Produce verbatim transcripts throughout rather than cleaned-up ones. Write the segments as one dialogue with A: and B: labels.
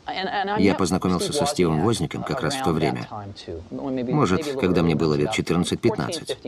A: Я познакомился со Стивом Возником как раз в то время. Может, когда мне было лет четырнадцать-пятнадцать.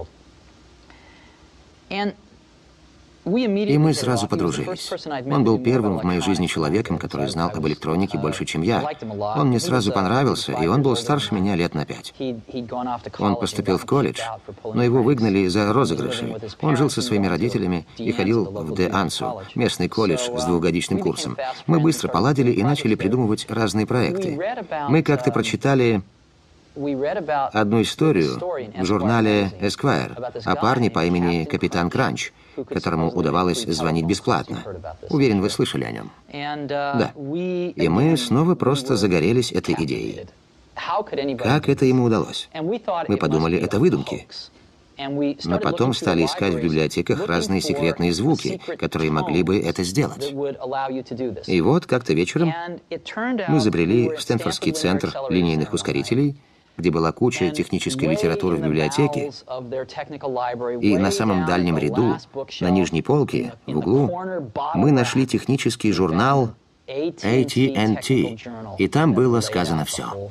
A: И мы сразу подружились. Он был первым в моей жизни человеком, который знал об электронике больше, чем я. Он мне сразу понравился, и он был старше меня лет на пять. Он поступил в колледж, но его выгнали за розыгрыши. Он жил со своими родителями и ходил в Де Ансу, местный колледж с двухгодичным курсом. Мы быстро поладили и начали придумывать разные проекты. Мы как-то прочитали одну историю в журнале Esquire о парне по имени Капитан Кранч, которому удавалось звонить бесплатно. Уверен, вы слышали о нем. Да. И мы снова просто загорелись этой идеей. Как это ему удалось? Мы подумали, это выдумки. Но потом стали искать в библиотеках разные секретные звуки, которые могли бы это сделать. И вот как-то вечером мы забрели в Стэнфордский центр линейных ускорителей, где была куча технической литературы в библиотеке, и на самом дальнем ряду, на нижней полке, в углу, мы нашли технический журнал эй ти энд ти, и там было сказано все.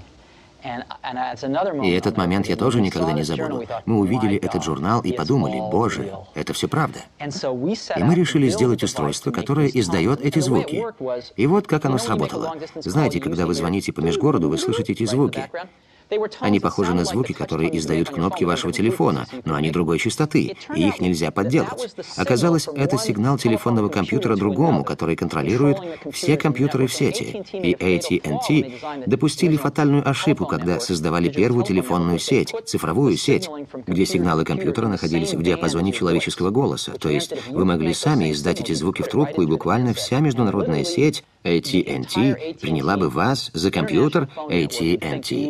A: И этот момент я тоже никогда не забуду. Мы увидели этот журнал и подумали, боже, это все правда. И мы решили сделать устройство, которое издает эти звуки. И вот как оно сработало. Знаете, когда вы звоните по межгороду, вы слышите эти звуки. Они похожи на звуки, которые издают кнопки вашего телефона, но они другой частоты, и их нельзя подделать. Оказалось, это сигнал телефонного компьютера другому, который контролирует все компьютеры в сети. И эй ти энд ти допустили фатальную ошибку, когда создавали первую телефонную сеть, цифровую сеть, где сигналы компьютера находились в диапазоне человеческого голоса. То есть вы могли сами издать эти звуки в трубку, и буквально вся международная сеть эй ти энд ти приняла бы вас за компьютер эй ти энд ти.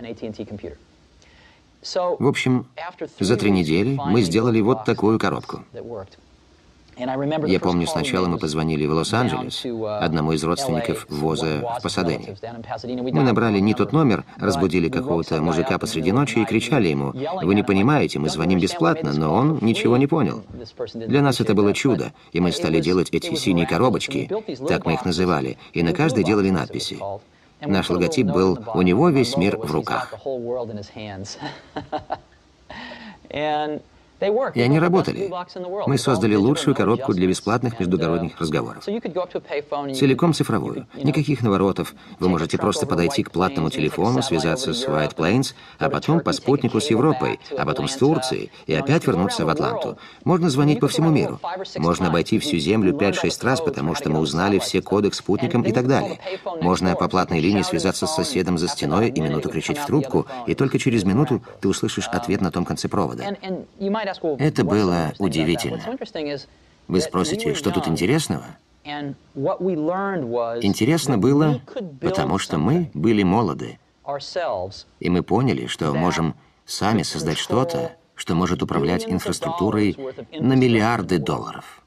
A: В общем, за три недели мы сделали вот такую коробку. Я помню, сначала мы позвонили в Лос-Анджелес, одному из родственников Воза в Пасадене. Мы набрали не тот номер, разбудили какого-то мужика посреди ночи и кричали ему: «Вы не понимаете, мы звоним бесплатно», но он ничего не понял. Для нас это было чудо, и мы стали делать эти синие коробочки, так мы их называли, и на каждой делали надписи. Наш логотип был «У него весь мир в руках». И они работали. Мы создали лучшую коробку для бесплатных междугородних разговоров. Целиком цифровую. Никаких наворотов. Вы можете просто подойти к платному телефону, связаться с White Plains, а потом по спутнику с Европой, а потом с Турцией, и опять вернуться в Атланту. Можно звонить по всему миру. Можно обойти всю Землю пять-шесть раз, потому что мы узнали все коды к спутникам и так далее. Можно по платной линии связаться с соседом за стеной и минуту кричать в трубку, и только через минуту ты услышишь ответ на том конце провода. Это было удивительно. Вы спросите, что тут интересного? Интересно было, потому что мы были молоды. И мы поняли, что можем сами создать что-то, что может управлять инфраструктурой на миллиарды долларов.